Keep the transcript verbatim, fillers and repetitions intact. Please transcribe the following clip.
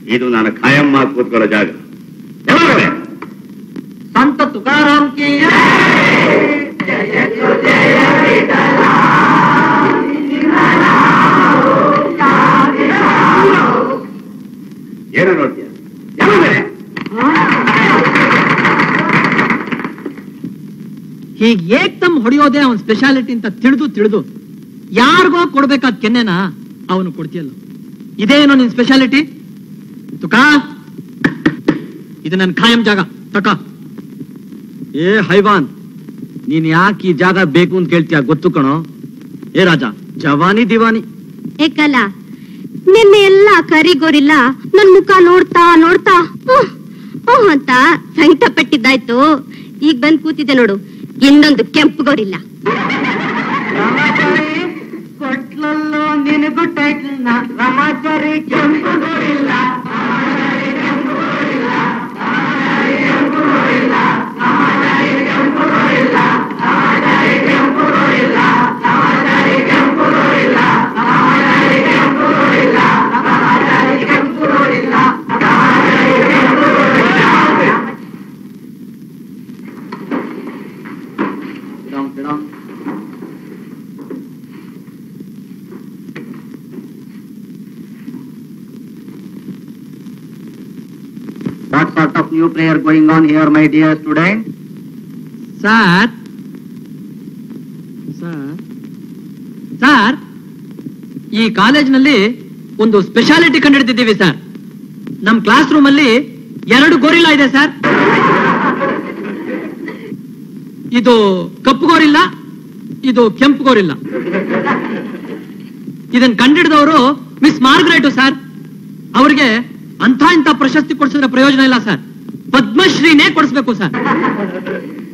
ಇದು ನಾನು ಖಾಯಂ ಮಾತು ಕೂತ್ಕೊಳ್ಳೋ ಜಾಗ. ಸಂತ ತುಕಾರಾಮ್ ಕಿ ಏನೋ ನೋಡ್ತೀಯ? ಹೀಗೆ ಏಕ್ದಮ್ ಹೊಡೆಯೋದೇ ಅವನ್ ಸ್ಪೆಷಾಲಿಟಿ ಅಂತ ತಿಳಿದು ತಿಳಿದು ಯಾರಿಗೋ ಕೊಡ್ಬೇಕಾದ ಕೆನ್ನೆನ ಅವನು ಕೊಡ್ತೀಯಲ್ಲ. ಇದೇನೋ ನಿನ್ ಸ್ಪೆಷಾಲಿಟಿ? ತುಕಾ, ಇದು ನನ್ ಖಾಯಂ ಜಾಗ. ತಕ. ಏ ಹೈವಾನ್, ನೀನ್ ಯಾಕೆ ಈ ಜಾಗ ಬೇಕು ಅಂತ ಕೇಳ್ತೀಯ ಗೊತ್ತು ಕಣೋ. ಏ ರಾಜ, ಜವಾನಿ ದಿವಾನಿ ಏಕಲ್ಲ, ನಿನ್ನೆ ಎಲ್ಲ ಕರಿಗೋರಿಲ್ಲ ನನ್ ಮುಖ ನೋಡ್ತಾ ನೋಡ್ತಾ ಓಹ್ ಅಂತ ಸಂಕಟ ಪಟ್ಟಿದ್ದಾಯ್ತು. ಈಗ ಬಂದ್ ಕೂತಿದ್ದೆ ನೋಡು, ಇನ್ನೊಂದು ಕೆಂಪು ಗೋರಿಲ್ಲ. ಕೊಟ್ಲಲ್ಲೋ ನಿನಗೂ ಟೈಟಲ್ ನ ರಾಮಾಚಾರಿ ಕೆಂಪು gorilla. What sort of new prayer going on here, my dear student? Sir sir sir ಈ ಕಾಲೇಜಿನಲ್ಲಿ ಒಂದು ಸ್ಪೆಷಾಲಿಟಿ ಕಂಡುಹಿಡಿದಿದ್ದೀವಿ ಸರ್. ನಮ್ ಕ್ಲಾಸ್ ರೂಮ್ ಅಲ್ಲಿ ಎರಡು ಗೋರಿಲ್ಲ ಇದೆ ಸರ್. ಇದು ಕಪ್ಪು ಗೋರಿಲ್ಲ, ಇದು ಕೆಂಪು ಗೋರಿಲ್ಲ. ಇದನ್ನ ಕಂಡಿಡಿದವರು ಮಿಸ್ ಮಾರ್ಗರೇಟು ಸರ್. ಅವ್ರಿಗೆ ಅಂತ ಇಂಥ ಪ್ರಶಸ್ತಿ ಕೊಡಿಸಿದ್ರೆ ಪ್ರಯೋಜನ ಇಲ್ಲ ಸರ್, ಪದ್ಮಶ್ರೀನೇ ಕೊಡಿಸ್ಬೇಕು ಸರ್.